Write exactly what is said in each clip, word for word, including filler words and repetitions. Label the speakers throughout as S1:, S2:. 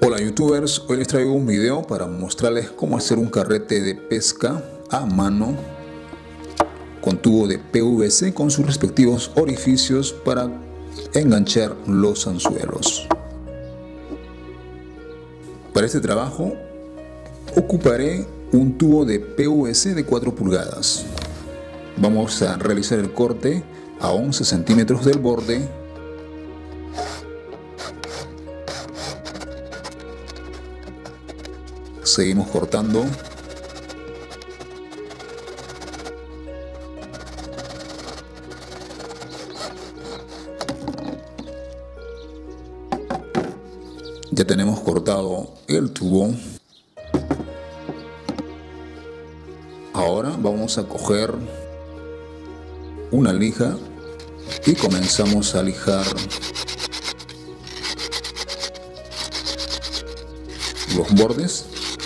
S1: Hola youtubers, hoy les traigo un video para mostrarles cómo hacer un carrete de pesca a mano con tubo de P V C con sus respectivos orificios para enganchar los anzuelos. Para este trabajo ocuparé un tubo de P V C de cuatro pulgadas. Vamos a realizar el corte a once centímetros del borde. Seguimos cortando. Ya tenemos cortado el tubo. Ahora vamos a coger una lija y comenzamos a lijar los bordes.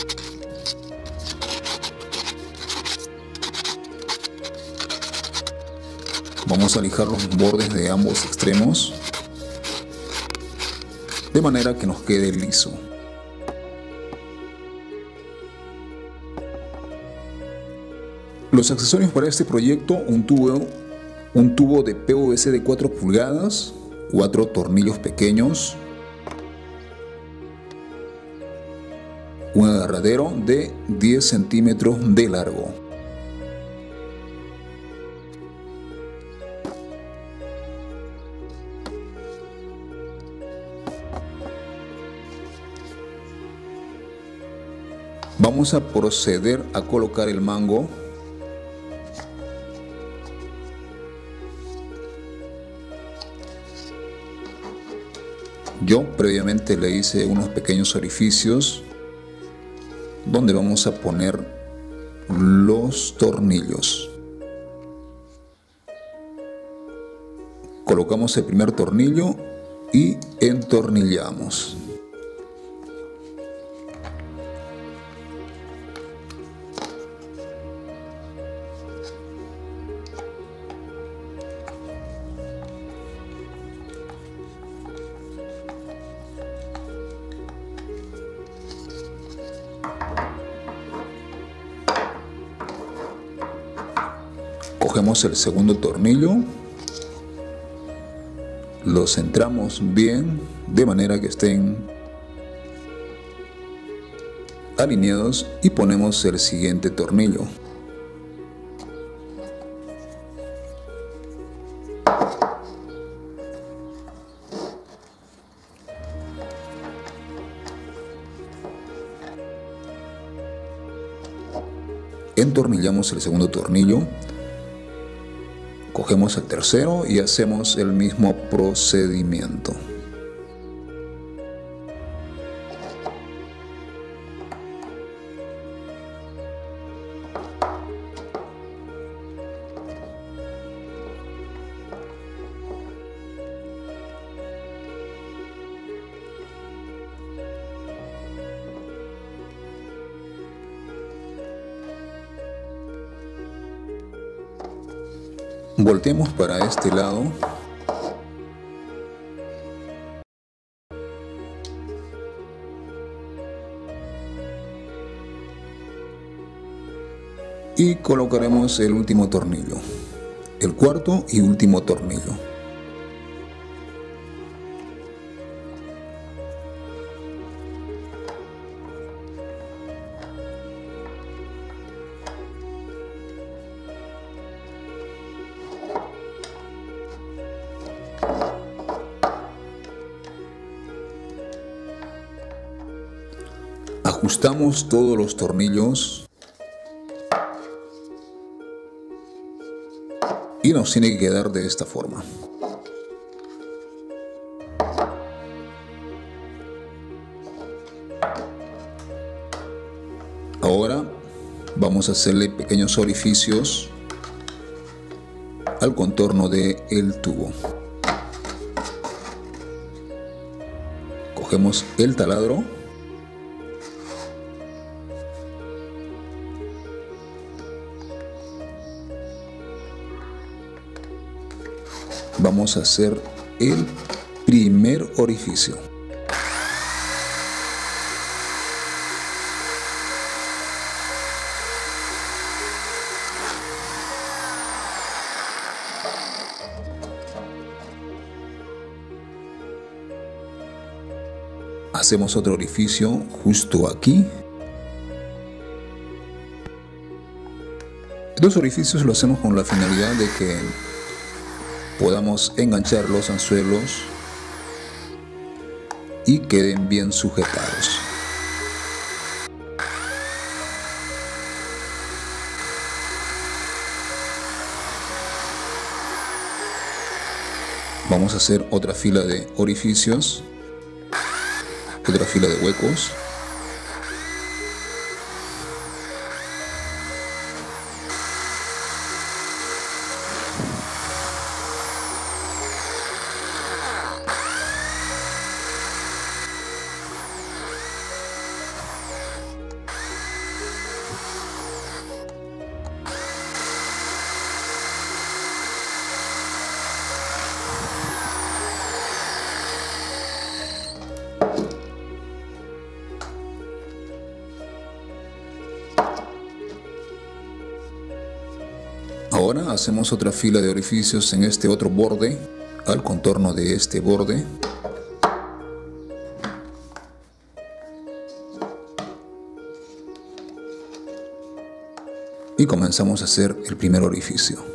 S1: Vamos a lijar los bordes de ambos extremos de manera que nos quede liso. Los accesorios para este proyecto: un tubo, un tubo de P V C de cuatro pulgadas, cuatro tornillos pequeños, un agarradero de diez centímetros de largo. Vamos a proceder a colocar el mango. Yo previamente le hice unos pequeños orificios donde vamos a poner los tornillos. Colocamos el primer tornillo y entornillamos. Cogemos el segundo tornillo, lo centramos bien de manera que estén alineados y ponemos el siguiente tornillo. Entornillamos el segundo tornillo. Cogemos el tercero y hacemos el mismo procedimiento. Volteemos para este lado. Y colocaremos el último tornillo, el cuarto y último tornillo. Ajustamos todos los tornillos y nos tiene que quedar de esta forma. Ahora vamos a hacerle pequeños orificios al contorno del tubo. Cogemos el taladro . Vamos a hacer el primer orificio. Hacemos otro orificio justo aquí. Estos orificios los hacemos con la finalidad de que podamos enganchar los anzuelos y queden bien sujetados. Vamos a hacer otra fila de orificios, otra fila de huecos. Ahora hacemos otra fila de orificios en este otro borde, al contorno de este borde. Y comenzamos a hacer el primer orificio.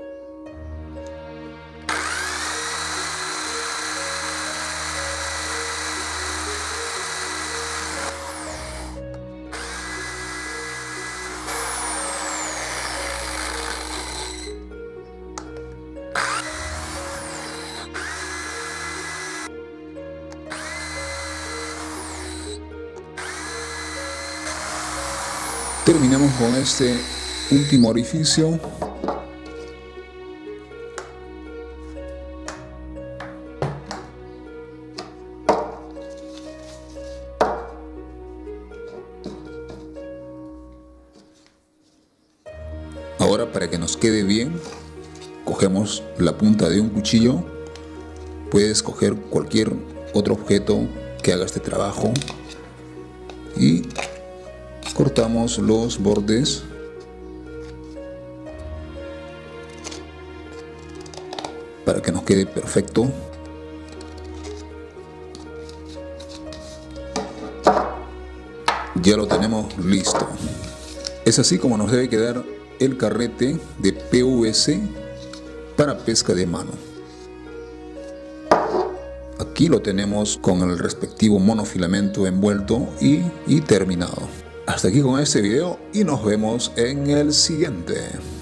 S1: Terminamos con este último orificio. Ahora, para que nos quede bien, cogemos la punta de un cuchillo. Puedes coger cualquier otro objeto que haga este trabajo y cortamos los bordes para que nos quede perfecto. Ya lo tenemos listo. Es así como nos debe quedar el carrete de P V C para pesca de mano. Aquí lo tenemos con el respectivo monofilamento envuelto y, y terminado. Hasta aquí con este video y nos vemos en el siguiente.